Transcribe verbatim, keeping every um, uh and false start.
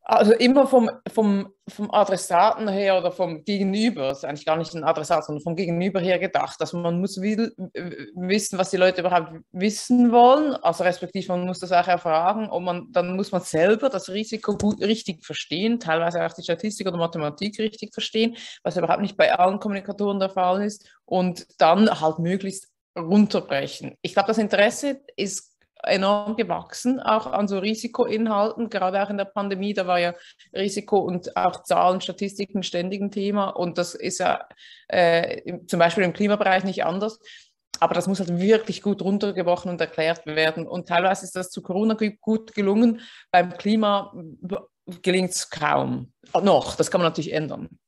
Also immer vom, vom, vom Adressaten her oder vom Gegenüber, das ist eigentlich gar nicht ein Adressat, sondern vom Gegenüber her gedacht. Also man muss will, wissen, was die Leute überhaupt wissen wollen, also respektive man muss das auch erfragen und man, dann muss man selber das Risiko gut, richtig verstehen, teilweise auch die Statistik oder Mathematik richtig verstehen, was überhaupt nicht bei allen Kommunikatoren der Fall ist und dann halt möglichst runterbrechen. Ich glaube, das Interesse ist enorm gewachsen, auch an so Risikoinhalten, gerade auch in der Pandemie, da war ja Risiko und auch Zahlen, Statistiken ständig ein Thema und das ist ja äh, zum Beispiel im Klimabereich nicht anders. Aber das muss halt wirklich gut runtergebrochen und erklärt werden. Und teilweise ist das zu Corona gut gelungen. Beim Klima gelingt es kaum. Noch, das kann man natürlich ändern.